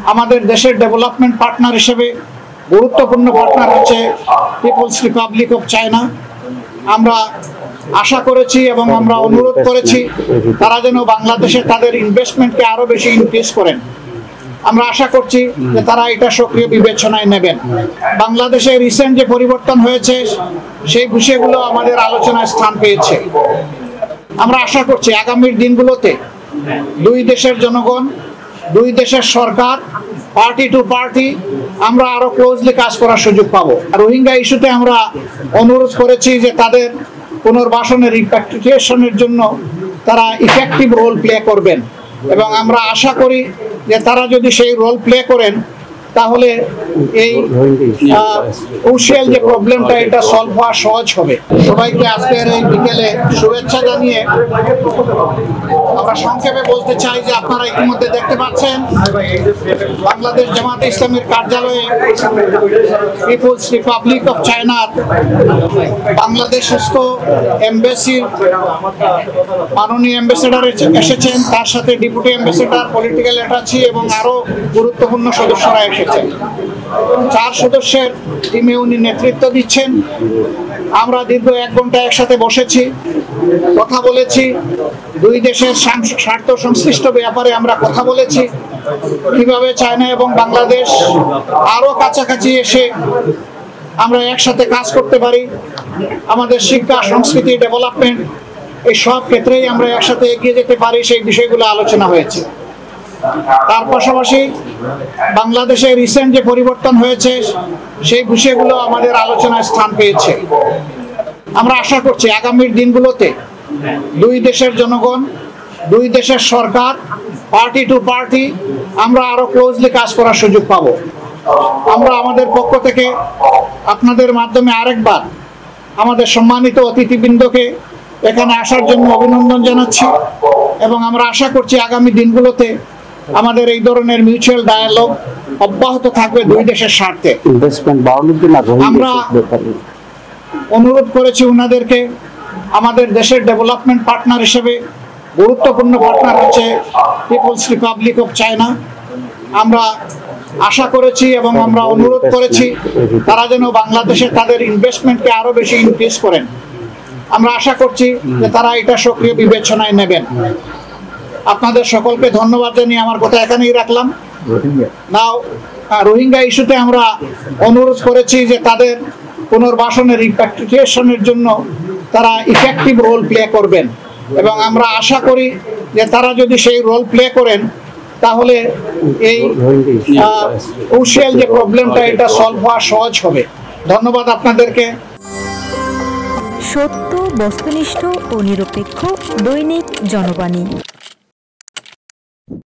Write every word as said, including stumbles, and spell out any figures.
আমাদের দেশের development partner হিসেবে গুরুত্বপূর্ণ পার্টনার হচ্ছে পিপলস রিপাবলিক অফ চায়না। আমরা আশা করেছি এবং আমরা অনুরোধ করেছি তারা যেন বাংলাদেশে তাদের ইনভেস্টমেন্টকে আরো বেশি ইনক্রিজ করেন। আমরা আশা করছি যে তারা এটা সক্রিয় বিবেচনায় নেবেন। বাংলাদেশে রিসেন্ট যে পরিবর্তন হয়েছে সেই বিষয়গুলো আমাদের আলোচনায় স্থান পেয়েছে। আমরা আশা করছি আগামীর দিনগুলোতে দুই দেশের জনগণ, দুই দেশের সরকার, পার্টি টু পার্টি আমরা আরো ক্লোজলি কাজ করার সুযোগ পাবো। রোহিঙ্গা ইস্যুতে আমরা অনুরোধ করেছি যে তাদের পুনর্বাসনের রিপ্যাট্রিয়েশনের জন্য তারা ইফেক্টিভ রোল প্লে করবেন এবং আমরা আশা করি যে তারা যদি সেই রোল প্লে করেন তাহলে এই ক্রুশিয়াল যে প্রবলেমটা এটা সলভ হওয়া সহজ হবে। সবাইকে আজকের এই বিকেলে শুভেচ্ছা জানিয়ে আমরা সংক্ষেপে বলতে চাই যে আপনারা ইতিমধ্যে দেখতে পাচ্ছেন বাংলাদেশ জামাতে ইসলামের কার্যালয়ে পিপলস রিপাবলিক অফ চায়নার বাংলাদেশস্থ এমবেসির মাননীয় অ্যাম্বাসেডার এসেছেন, তার সাথে ডেপুটি অ্যাম্বাসেডার, পলিটিক্যাল অ্যাটাচি এবং আরো গুরুত্বপূর্ণ সদস্যরা এসেছেন। চার সদস্যের টিমে উনি নেতৃত্ব দিচ্ছেন। আমরা দীর্ঘ এক ঘন্টা একসাথে বসেছি, কথা বলেছি, দুই দেশের স্বার্থ সংশ্লিষ্ট ব্যাপারে আমরা কথা বলেছি, কিভাবে চায়না এবং বাংলাদেশ আরো কাছাকাছি এসে আমরা একসাথে কাজ করতে পারি, আমাদের শিক্ষা, সংস্কৃতি, ডেভেলপমেন্ট এই সব ক্ষেত্রেই আমরা একসাথে এগিয়ে যেতে পারি, সেই বিষয়গুলো আলোচনা হয়েছে। তার পাশাপাশি বাংলাদেশে রিসেন্ট যে পরিবর্তন হয়েছে সেই বিষয়গুলো আমাদের আলোচনায় স্থান পেয়েছে। আমরা আশা করছি আগামীর দিনগুলোতে দুই দেশের জনগণ, দুই দেশের সরকার, পার্টি টু পার্টি আমরা আরো ক্লোজলি কাজ করার সুযোগ পাবো। আমরা আমাদের পক্ষ থেকে আপনাদের মাধ্যমে আরেকবার আমাদের সম্মানিত অতিথিবৃন্দকে এখানে আসার জন্য অভিনন্দন জানাচ্ছি এবং আমরা আশা করছি আগামী দিনগুলোতে আমাদের এই ধরনের মিউচুয়াল ডায়ালগ অব্যাহত থাকবে দুই দেশের স্বার্থে। আমরা অনুরোধ করেছি ওনাদেরকে আমাদের দেশের ডেভেলপমেন্ট পার্টনার হিসেবে গুরুত্বপূর্ণ পার্টনার হচ্ছে পিপলস রিপাবলিক অফ চায়না। আমরা আশা করেছি এবং আমরা অনুরোধ করেছি তারা যেন বাংলাদেশে তাদের ইনভেস্টমেন্টকে আরো বেশি ইনক্রিজ করেন। আমরা আশা করছি যে তারা এটা সক্রিয় বিবেচনায় নেবেন। আপনাদের সকলকে ধন্যবাদ জানিয়ে আমার কথা এখানেই রাখলাম। নাও রোহিঙ্গা ইস্যুতে আমরা অনুরোধ করেছি যে তাদের পুনর্বাসনের রিপ্যাট্রিয়েশনের জন্য তারা ইফেক্টিভ রোল প্লে করবেন এবং আমরা আশা করি যে তারা যদি সেই রোল প্লে করেন তাহলে এই ক্রুশিয়াল যে প্রবলেমটা এটা সলভ হওয়া সহজ হবে। ধন্যবাদ আপনাদেরকে। সত্য, বস্তুনিষ্ঠ ও নিরপেক্ষ দৈনিক জনবাণী।